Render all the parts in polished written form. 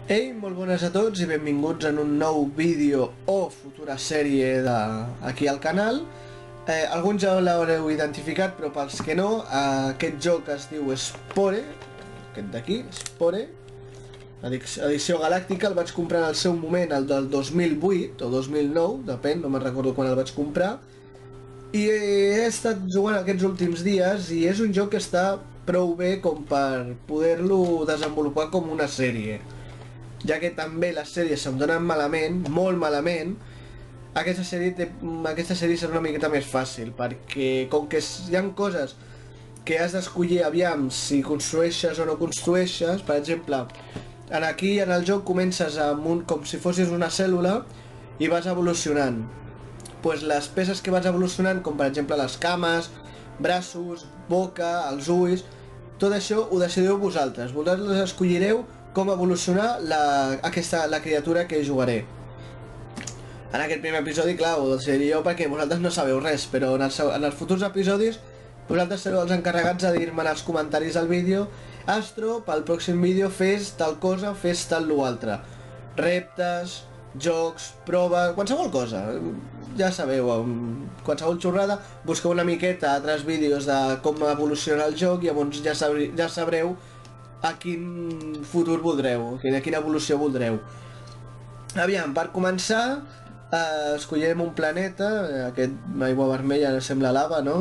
Ei, molt bones a tots i benvinguts en un nou vídeo o futura sèrie aquí al canal. Alguns ja l'haureu identificat, però pels que no, aquest joc es diu Spore, aquest d'aquí, Spore, edició galàctica. El vaig comprar en el seu moment, el del 2008 o 2009, depèn, no me'n recordo quan el vaig comprar. I he estat jugant aquests últims dies i és un joc que està prou bé com per poder-lo desenvolupar com una sèrie. Ja que també les sèries se'm donen malament, molt malament, aquesta sèrie serà una miqueta més fàcil, perquè com que hi ha coses que has d'escollir aviam si construeixes o no construeixes. Per exemple, aquí en el joc comences com si fossis una cèl·lula i vas evolucionant. Pues les peces que vas evolucionant, com per exemple les cames, braços, boca, els ulls, tot això ho decidiu vosaltres. Vosaltres escollireu com evolucionar la criatura que jugaré. En aquest primer episodi, clar, ho decidiré jo perquè vosaltres no sabeu res, però en els futurs episodis vosaltres sereu els encarregats de dir-me en els comentaris del vídeo: Astro, pel pròxim vídeo fes tal cosa, fes tal lo altre. Reptes, jocs, proves, qualsevol cosa. Ja sabeu, qualsevol xorrada, busqueu una miqueta altres vídeos de com evoluciona el joc i llavors ja sabreu a quin futur voldreu, a quina evolució voldreu. Aviam, per començar, escollirem un planeta. Aquest aigua vermella sembla lava, no?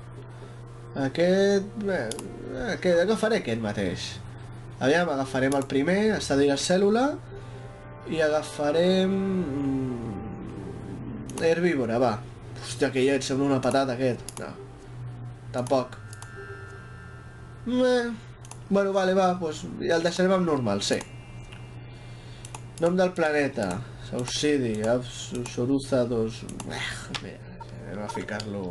Agafaré aquest mateix. Aviam, agafarem el primer, està dins la cèl·lula, i agafarem... herbívora, va. Hòstia, que ja et sembla una patata aquest. No, tampoc. Bueno, vale, va, doncs ja el deixarem amb normal, sí. Nom del planeta, Saucidi, Soruza 2... Mira, anem a ficar-lo...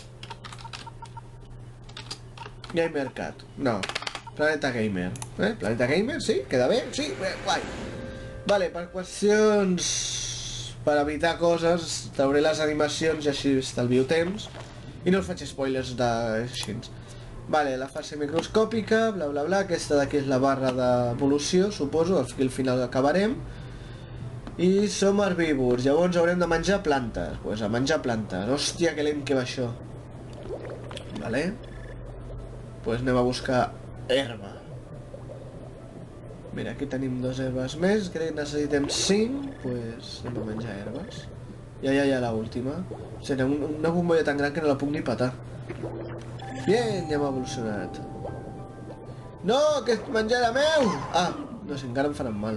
Gamer Cat, no, Planeta Gamer. Planeta Gamer, sí, queda bé, sí, guai. Vale, per qüestions... per evitar coses, trauré les animacions i així estalvio temps. I no us faig spoilers d'així. Vale, la fase microscòpica, bla bla bla, aquesta d'aquí és la barra d'evolució, suposo, aquí al final acabarem. I som herbívors, llavors haurem de menjar plantes. Pues a menjar plantes. Hòstia, que lent que va això. Vale. Pues anem a buscar herba. Mira, aquí tenim 2 herbes més, crec que necessitem 5, pues anem a menjar herbes. Ja la última. Serà una bombolla tan gran que no la puc ni patar. Bien, ja hem evolucionat. No, que menjar era meu! Ah, no sé, encara em faran mal.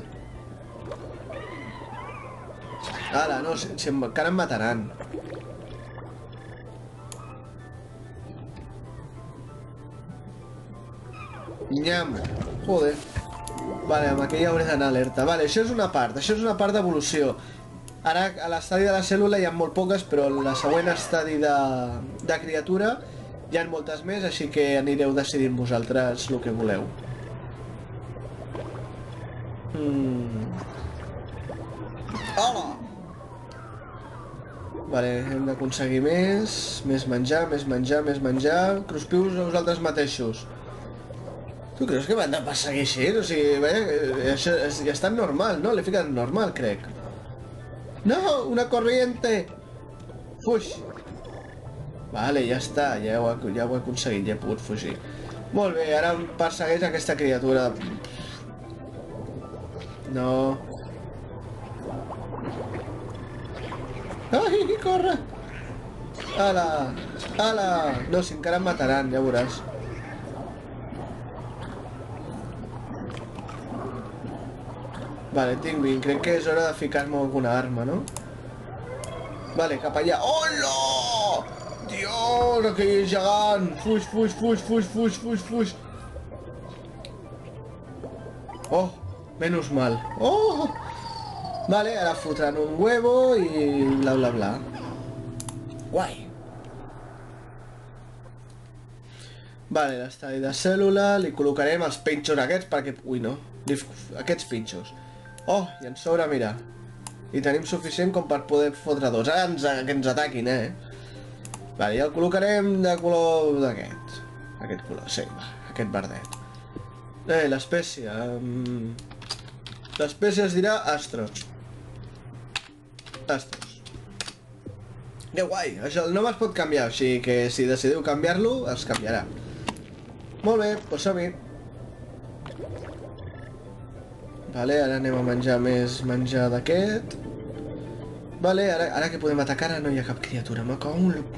Ara, no, si encara em mataran. Nyam. Joder. Vale, amb aquella hauré d'anar alerta. Vale, això és una part d'evolució. Ara, a l'estadi de la cèl·lula hi ha molt poques, però en la següent estadi de criatura hi ha moltes més, així que anireu decidint vosaltres el que voleu. Hola! Vale, hem d'aconseguir més menjar, més menjar. Cruspiu-vos a vosaltres mateixos. Tu creus que m'han de perseguir així? O sigui, això ja està normal, no? L'he ficat normal, crec. No, una corriente! Fuix! Vale, ja està, ja ho he aconseguit, ja he pogut fugir. Molt bé, ara em persegueix aquesta criatura. No. Ai, corre! Ala! Ala! No, si encara em mataran, ja veuràs. Vale, tinc 20, crec que és hora de ficar-me alguna arma, no? Vale, cap allà. Hola! Dios, aquell gegant! Fuix, fuix, fuix, fuix, fuix, fuix, fuix! Oh, menos mal. Oh! Vale, ara fotran un huevo i bla bla bla. Guai! Vale, l'estadi de cèl·lula, li col·locarem els pinxos aquests perquè... Ui, no. Aquests pinxos. Oh, i en sobre, mira. I tenim suficient com per poder fotre dos. Ara que ens ataquin, Vale, ja el col·locarem de color d'aquest. Aquest color, sí, va, aquest verdet. L'espècie... L'espècie es dirà Astro. Astros. Que guai, això, el nom es pot canviar, així que si decidiu canviar-lo, es canviarà. Molt bé, doncs som-hi. Vale, ara anem a menjar més menjar d'aquest. Vale, ara que podem atacar, ara no hi ha cap criatura, me cago en el...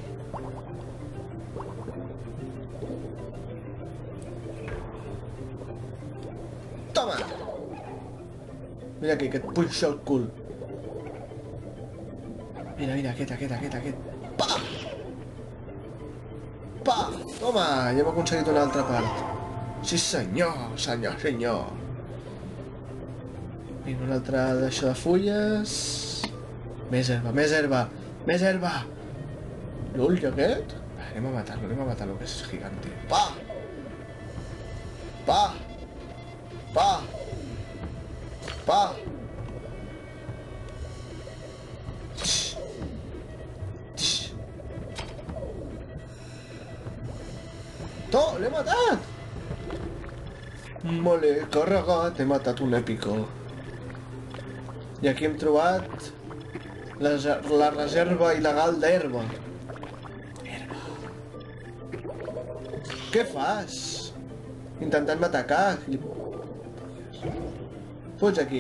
Toma! Mira aquí, que et punxa el cul. Mira, aquest. Pa! Pa! Toma, ja hem aconseguit una altra part. Sí senyor. Vinga, una altra d'això de fulles. Més herba. L'ull aquest? Anem a matar-lo, que és gigante. Pa! L'he matat! Molt bé, carregat, he matat un èpico. I aquí hem trobat la reserva il·legal d'herba. Què fas? Intentant-me atacar. Fuig aquí.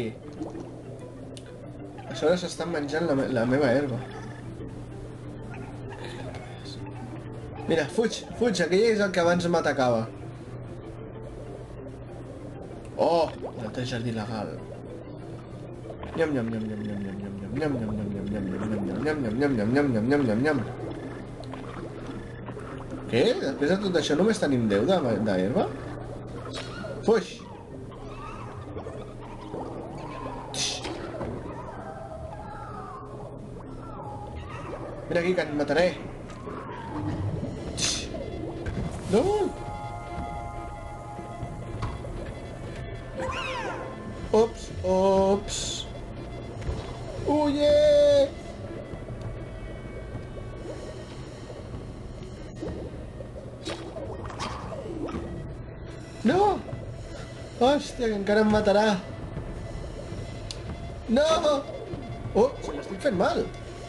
A sobre s'estan menjant la meva herba. Mira, fuig, aquell és el que abans m'atacava. Oh, un altre jardí legal. Què? Després de tot això només tenim 10 d'herba? Fuix! Mira aquí, que et mataré. No! Ops! Huye! No! Hòstia, que encara em matarà. No! Oh, se l'estic fent mal.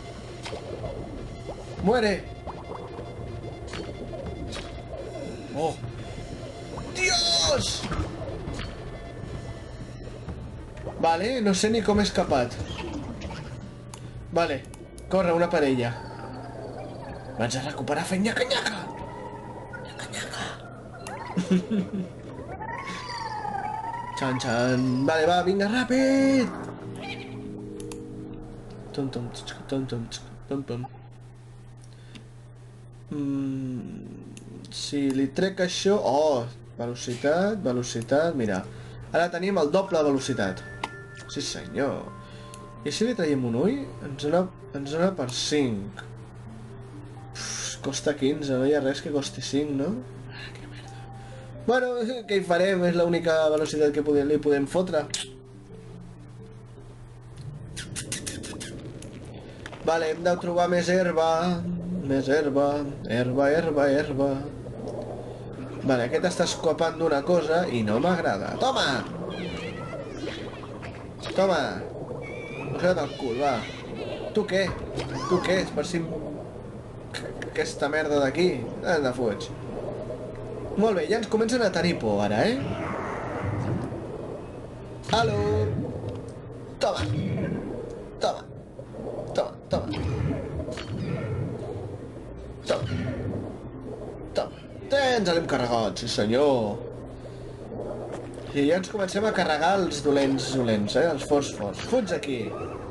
Muere! Oh! Dios! Vale, no sé ni com he escapat. Vale, corre, una parella. Vaig a recuperar fent nyaca-nyaca! Xan. Vale, va, vinga, ràpid! Tom. Si li trec això... Oh, velocitat, mira. Ara tenim el doble de velocitat. Sí senyor. I si li traiem un ull, ens dona per 5. Costa 15, no hi ha res que costi 5, no? Que merda. Bueno, què hi farem? És l'única velocitat que li podem fotre. Vale, hem de trobar més herba. Herba. Vale, aquest està escapant d'una cosa i no m'agrada. Toma! Posa't el cul, va. Tu què? Per si... Aquesta merda d'aquí. Anda, fuig. Molt bé, ja ens comencen a tenir por ara, eh? Aló! Toma! Ens l'hem carregat, sí senyor. I ja ens comencem a carregar els dolents, els fòsfors. Fuig aquí.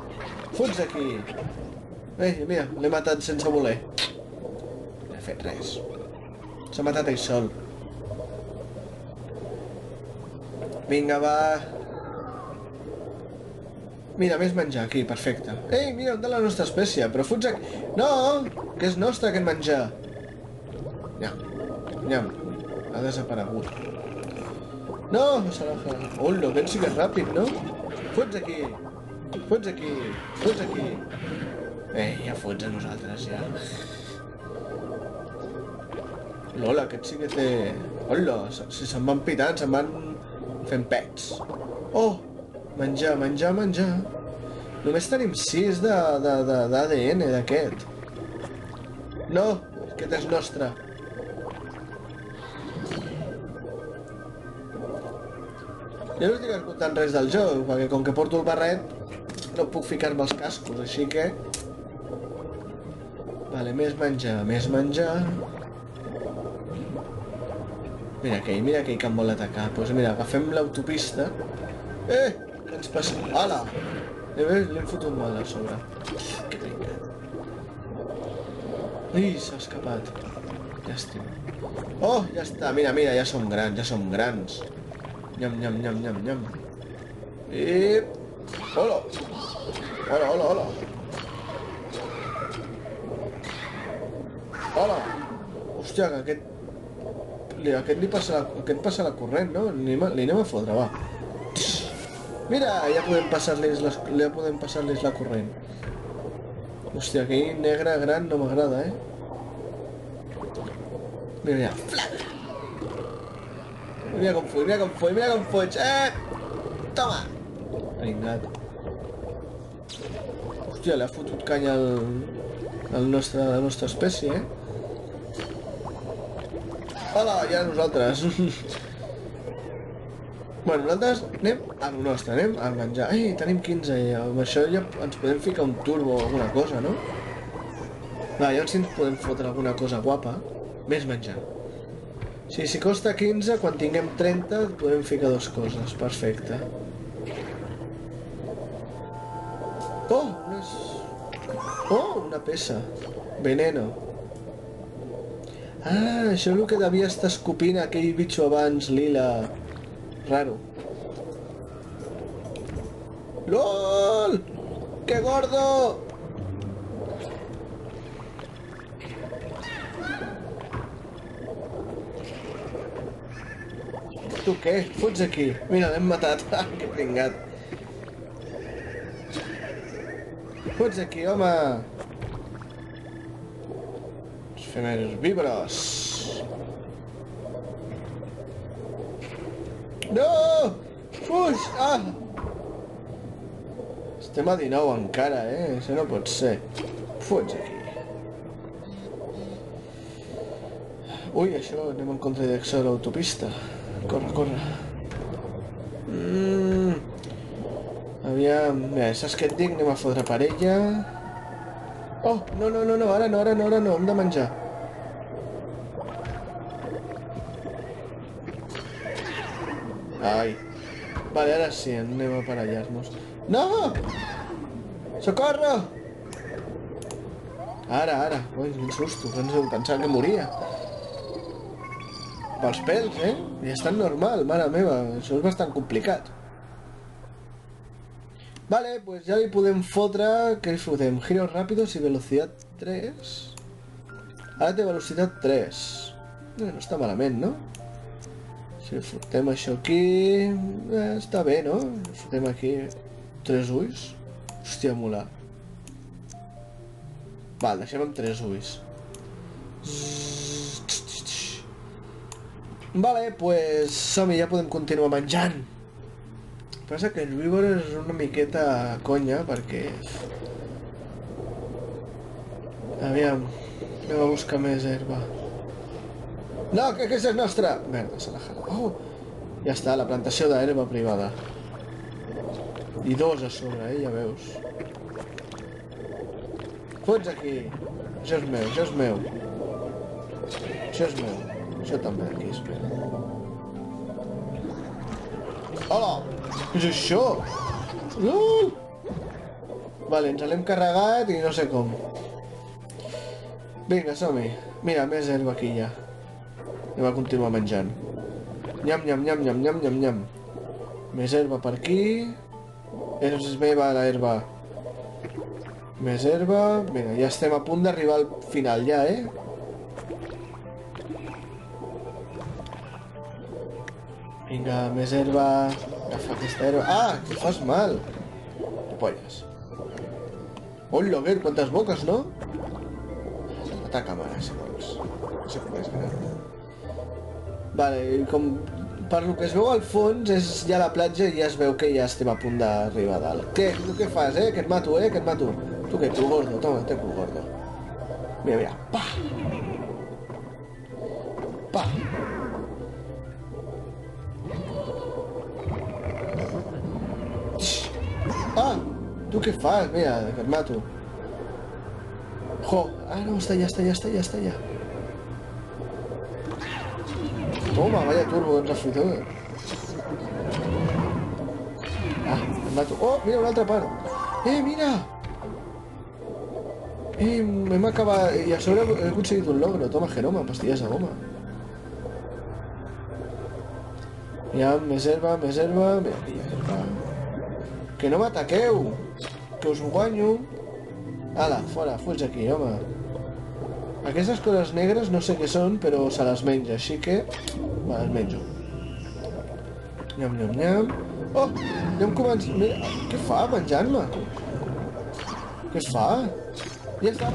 Mira, l'he matat sense voler. No he fet res. S'ha matat ell sol. Vinga, va. Mira, més menjar aquí, perfecte. Ei, mira, on de la nostra espècie, però fuig aquí... No, que és nostre aquest menjar. Nyam. Ha desaparegut. No, se l'ha fet. Hola, aquest sí que és ràpid, no? Fuig aquí. Ja fots a nosaltres, ja. Lola, aquest sí que té... Hola, si se'n van pitant, se'n van fent pets. Oh, Menjar, menjar, menjar. Només tenim 6 d'ADN d'aquest. No, aquest és nostre. Jo no estic escoltant res del joc, perquè com que porto el barret no puc ficar-me els cascos, així que... Vale, més menjar, més menjar... Mira aquell que em vol atacar. Doncs mira, agafem l'autopista. Què ens passa? Hala! L'hem fotut mal a sobre. Que trincat. Ui, s'ha escapat. Llàstima. Oh, ja està, mira, ja som grans, ja som grans. Nyam, nyam, nyam, nyam, nyam. I... Hola! Hola, hola, hola! Hola! Hòstia, que aquest... Aquest passa la corrent, no? Li anem a fotre, va. Mira, ja podem passar-los la corrent. Hòstia, aquell negre gran no m'agrada, Mira, flac! Mira com fuig, Toma! Pringat. Hòstia, li ha fotut canya a la nostra espècie, Hola, ja nosaltres. Bueno, nosaltres anem a lo nostre, anem a menjar. Ai, tenim 15, amb això ja ens podem ficar un turbo o alguna cosa, no? Va, llavors si ens podem fotre alguna cosa guapa. Més menjar. Si costa 15, quan tinguem 30 podem ficar dues coses, perfecte. Una peça. Veneno. Ah, això és el que devia estar escopint aquell bitxo abans, lila. Raro. LOL! ¡Qué gordo! Tu què? Fots aquí. Mira, l'hem matat. Ah, que pringat. Fots aquí, home. Els fem herbívoros. No! Fuix! Ah! Estem a 19 encara, Això no pot ser. Fots aquí. Ui, això anem en contradirecció de l'autopista. Corre, corre. Aviam... Mira, saps què et dic? Anem a fotre parella. Oh, no, ara no, hem de menjar. Ai. Vale, ara sí, anem a aparellar-nos. No! Socorro! Ara. Ui, quin susto, pensava que moria. Pels pèls, Ja és tan normal, mare meva. Això és bastant complicat. Vale, pues ya li podem fotre... Què li fotem? Giros rápidos y velocidad 3. Ara té velocitat 3. No està malament, no? Si fotem això aquí... està bé, no? Fotem aquí 3 ulls. Hòstia, mola. Val, deixem amb 3 ulls. Vale, pues som-hi, ja podem continuar menjant. Passa que els víbores és una miqueta conya, perquè... Aviam, anem a buscar més herba. No, que aquesta és nostra! Merda, se la jala. Oh! Ja està, la plantació d'herba privada. I 2 a sobre, ja veus. Fots aquí. Això és meu, això és meu. Això és meu. Això també aquí és meu. Hola! Què és això? LOL! Vale, ens l'hem carregat i no sé com. Vinga, som-hi. Mira, més herba aquí ja. Anem a continuar menjant. Nyam, nyam, nyam, nyam, nyam, nyam, nyam. Més herba per aquí. És meva la herba. Més herba. Vinga, ja estem a punt d'arribar al final ja, Vinga, més herba. Agafa aquesta herba. Ah, que fas mal. Que polles. Hola, Ger, quantes boques, no? Ataca càmera, si vols. No sé com és gran. Vale, com Per lo que es veu al fons és ja la platja i ja es veu que ja estem a punt d'arribar a dalt. Què? Tu què fas, Que et mato, que et mato. Tu què, cul gordo? Toma, té cul gordo. Mira, mira. Pa! Pa! Ah! Tu què fas? Mira, que et mato. Jo! Ah, no, està allà. Toma, vaya turbo, ens ha fotut. Ah, em mato. Oh, mira, una altra part. Mira! Hem acabat... I a sobre he aconseguit un logro. Toma, genoma, pastilles de goma. Ja, més herba. Mira, herba. Que no m'ataqueu! Que us ho guanyo. Ala, fora, fuig aquí, home. Aquestes coses negres no sé què són, però se les menja, així que... Va, les menjo. Nyam. Oh! Ja hem començat... Mira, què fa, menjant-me? Què es fa? Ja està.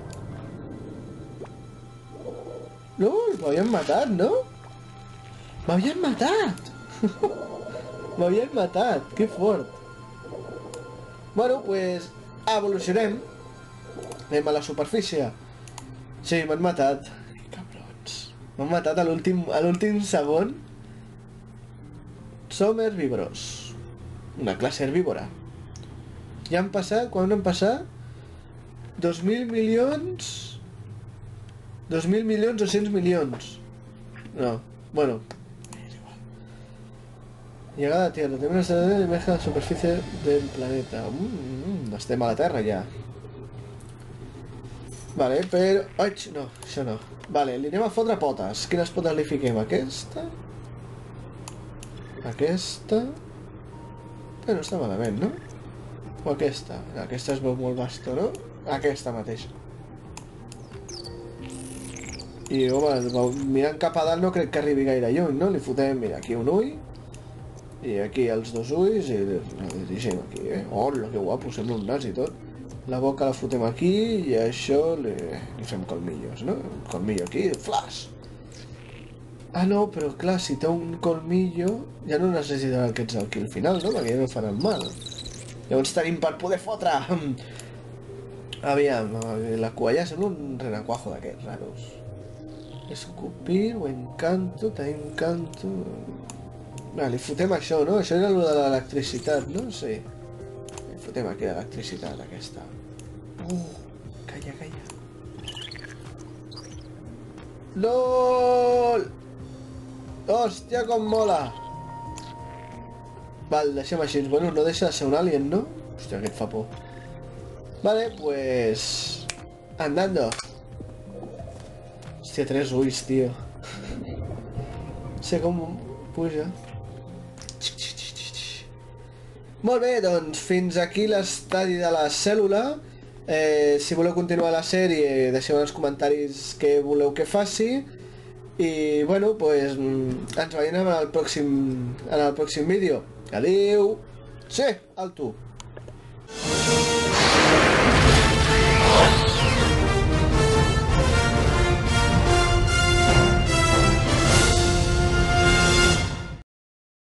LOL, m'havien matat, no? M'havien matat! M'havien matat, que fort. Bueno, pues... evolucionem. Anem a la superfície. Sí, m'han matat. Cabrons. M'han matat a l'últim segon. Som herbívoros. Una classe herbívora. Ja han passat... Quan han passat? 2.000 milions... 2.000 milions o 100 milions. No, bueno. És igual. Llegada a Tierra. També una imatge de la superfície del planeta. Estem a la Terra ja. Vale, però... Ai, no, això no. Vale, li anem a fotre potes. Quines potes li fiquem? Aquesta? Aquesta? No està malament, no? O aquesta? Aquesta es veu molt vasta, no? Aquesta mateixa. I, home, mirant cap a dalt no crec que arribi gaire lluny, no? Li fotem, mira, aquí un ull. I aquí els dos ulls i la dirigim aquí, Hola, que guapo, sembla un nas i tot. La boca la fotem aquí i a això li fem colmillos, no? Un colmillo aquí, flash! Ah, no, però clar, si té un colmillo ja no necessitarà aquests aquí al final, no? Perquè ja no faran mal. Llavors tenim per poder fotre... Aviam, la cua ja sembla un renacuajo d'aquests raros. Escupir o encanto, t'encanto... Li fotem això, no? Això era el de l'electricitat, no? Sí. Li fotem aquí l'electricitat, aquesta. Calla. LOL! Hòstia, com mola! Val, deixem així. Bueno, no deixa de ser un alien, no? Hòstia, aquest fa por. Vale, pues... Andando. Hòstia, 3 ulls, tio. Sé com puja. Molt bé, doncs fins aquí l'estadi de la cèl·lula. Si voleu continuar la sèrie, deixeu en els comentaris què voleu que faci. I, bueno, pues, ens veiem en el pròxim vídeo. Adéu! Sí, alto!